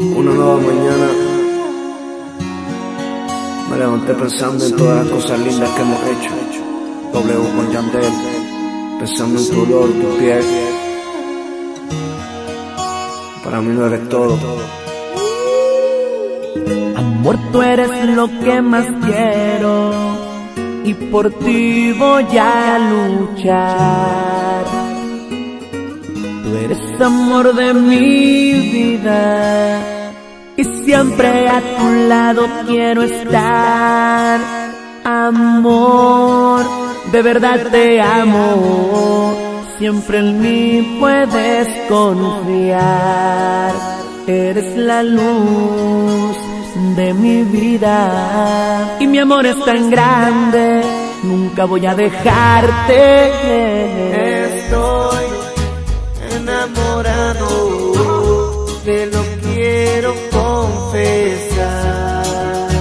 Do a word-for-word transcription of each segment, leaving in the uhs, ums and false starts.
Una nueva mañana me levanté pensando en todas las cosas lindas que hemos hecho. W con Yandel, pensando en tu olor, tu piel. Para mí no eres todo. Amor, tú eres lo que más quiero y por ti voy a luchar. Tú eres amor de mi vida y siempre a tu lado quiero estar. Amor, de verdad te amo, siempre en mí puedes confiar. Eres la luz de mi vida y mi amor es tan grande, nunca voy a dejarte. Estoy enamorado, te lo quiero confesar,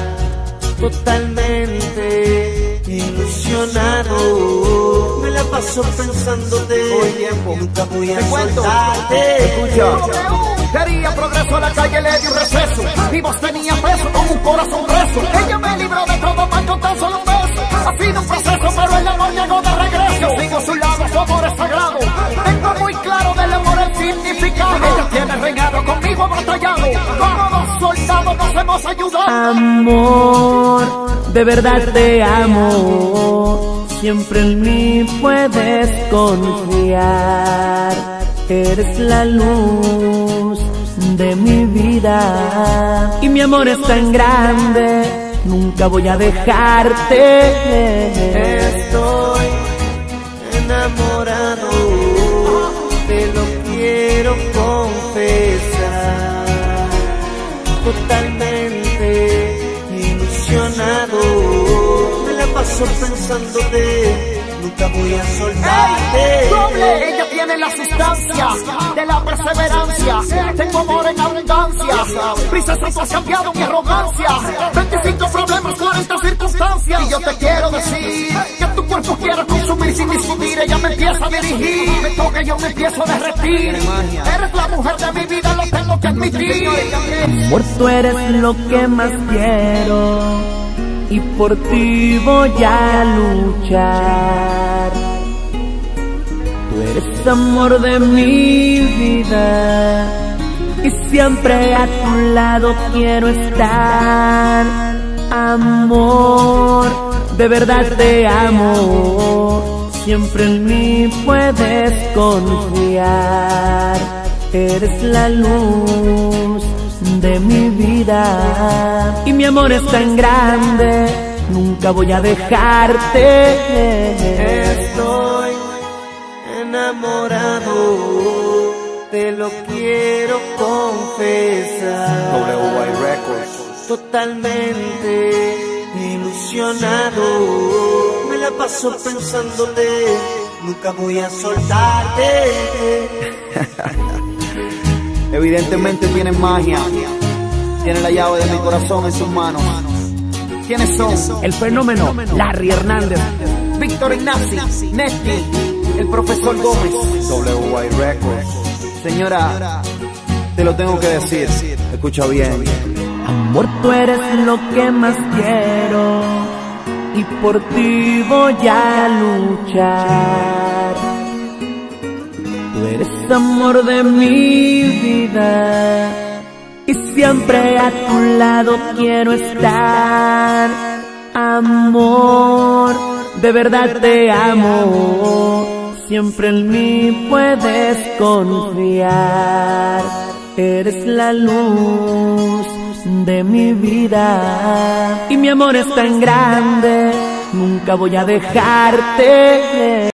totalmente ilusionado. Me la paso pensándote, nunca voy a soltarte. Escucha. Quería progreso, a la calle le di un receso, y vos tenía peso con un corazón preso. Ella me libró de todo mal con tan solo un beso. Ha sido un proceso, pero el amor llegó de regreso. Yo sigo a su lado, su amor es sagrado. Tengo muy claro del amor el significado. Ella tiene regado, conmigo ha batallado. Como dos soldados nos hemos ayudado. Amor, de verdad te amo, siempre en mí puedes confiar. Eres la luz de mi vida y mi amor es tan grande, nunca voy a dejarte. Estoy enamorado, te lo quiero confesar, totalmente ilusionado. Me la paso pensándote, nunca voy a soltarte. Doble, ella tiene la sustancia de la perseverancia. Tengo amor en abundancia. Princesa, tú has cambiado mi arrogancia. veinticinco problemas, cuarenta circunstancias. Y yo te quiero decir que tu cuerpo quiero consumir sin discutir. Ella me empieza a dirigir, me toca y yo me empiezo a derretir. Eres la mujer de mi vida, lo tengo que admitir. Amor, tú eres lo que más quiero y por ti voy a luchar. Tú eres amor de mi vida y siempre a tu lado quiero estar. Amor, de verdad te amo, siempre en mí puedes confiar. Eres la luz de mi vida y mi amor es tan grande, nunca voy a dejarte. Estoy enamorado, te lo quiero confesar. W Y Records. Totalmente ilusionado, me la paso pensándote, nunca voy a soltarte. Evidentemente tienen magia, tienen la llave de mi corazón en sus manos. ¿Quiénes son? El fenómeno Larry Hernández, Víctor Ignacy, Nesty, el profesor Gómez. W Y Records. Señora, te lo tengo que decir, escucha bien. amor, tú eres lo que más quiero y por ti voy a luchar. Tú eres amor de mi vida y siempre a tu lado quiero estar. Amor, de verdad te amo, siempre en mí puedes confiar. Eres la luz de mi vida y mi amor es tan grande, nunca voy a dejarte.